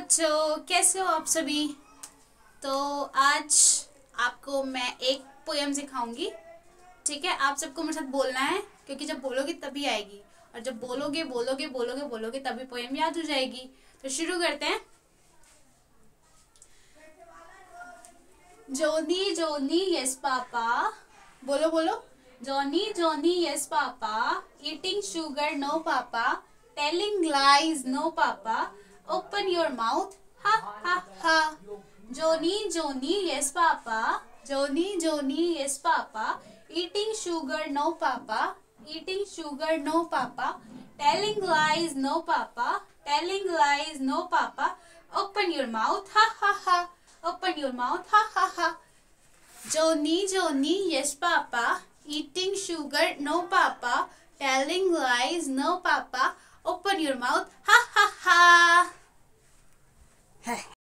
बच्चों, कैसे हो आप सभी। तो आज आपको मैं एक पोयम सिखाऊंगी। ठीक है, आप सबको मेरे साथ बोलना है, क्योंकि जब बोलोगे तभी आएगी, और जब बोलोगे बोलोगे बोलोगे बोलोगे तभी पोयम याद हो जाएगी। तो शुरू करते हैं। जोनी जोनी यस पापा, बोलो बोलो। Johnny Johnny yes papa, eating sugar no papa, telling lies no papa, open your mouth ha ha ha. Johnny Johnny yes papa, Johnny Johnny yes papa, eating sugar no papa, eating sugar no papa, telling lies no papa, telling lies no papa, open your mouth ha ha ha, open your mouth ha ha ha. Johnny Johnny yes papa, eating sugar no papa, telling lies no papa, open your mouth ha ha ha.